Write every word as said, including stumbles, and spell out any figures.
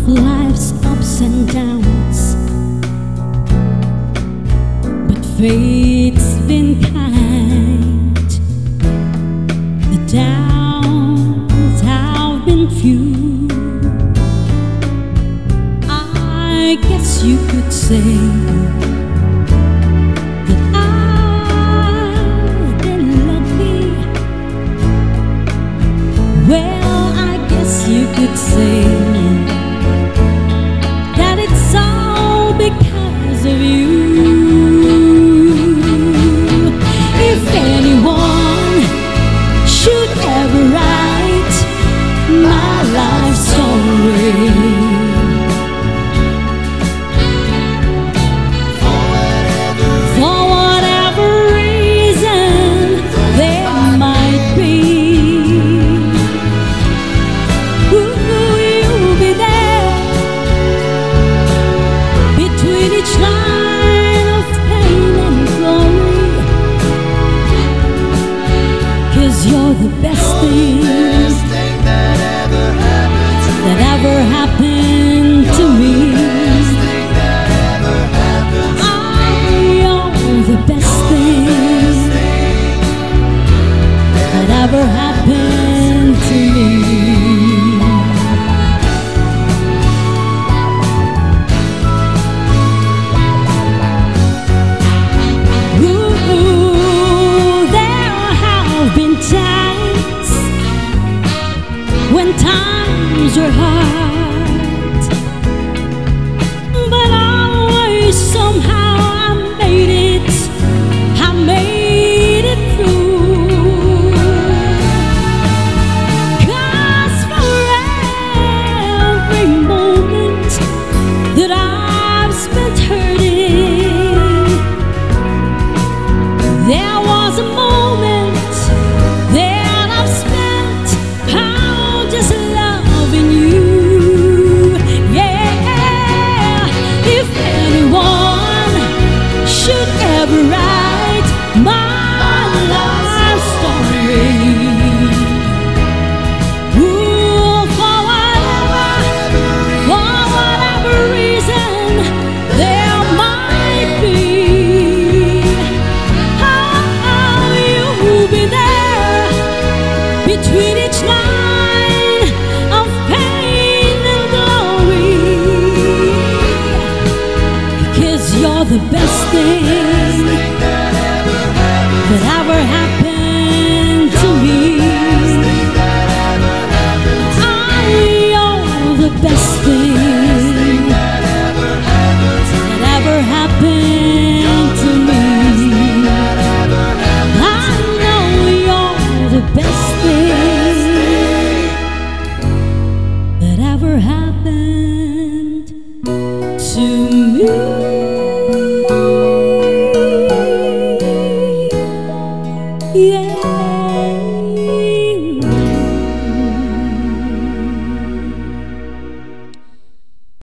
of life's ups and downs, but fate's been kind. The downs have been few. I guess you could say that I've been lucky. Well, I guess you could say that it's all because of you. If anyone should ever write my life story, for whatever reason there might be, ooh, you'll be there between each line of pain and glory, 'cause you're the best thing that ever happened to me. The best thing that ever happened to me. Ooh, there have been times when times were hard,